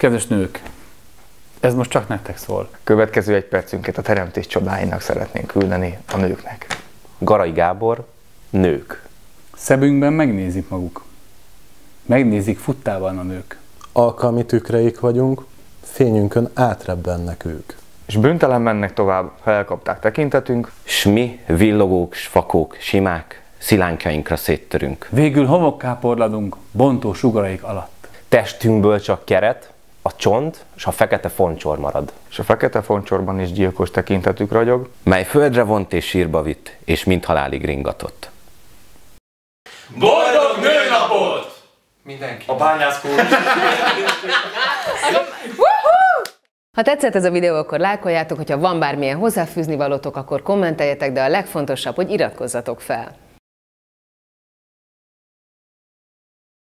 Kedves nők, ez most csak nektek szól. Következő egy percünket a teremtés csodáinak szeretnénk küldeni a nőknek. Garai Gábor, nők. Szemünkben megnézik maguk. Megnézik futtában a nők. Alkalmi tükreik vagyunk, fényünkön átrebbennek ők. És büntelen mennek tovább, ha elkapták tekintetünk. S mi, villogók, s fakók, simák, szilánkjainkra széttörünk. Végül homokká porladunk bontó sugaraik alatt. Testünkből csak keret, a csont és a fekete foncsor marad. És a fekete foncsorban is gyilkos tekintetük ragyog, Mely földre vont és sírba vitt, és mind halálig ringatott. Boldog nőnapot! mindenki. A bányászkó is. Ha tetszett ez a videó, akkor lájkoljátok, hogyha van bármilyen hozzáfűzni valótok, akkor kommenteljetek, de a legfontosabb, hogy iratkozzatok fel.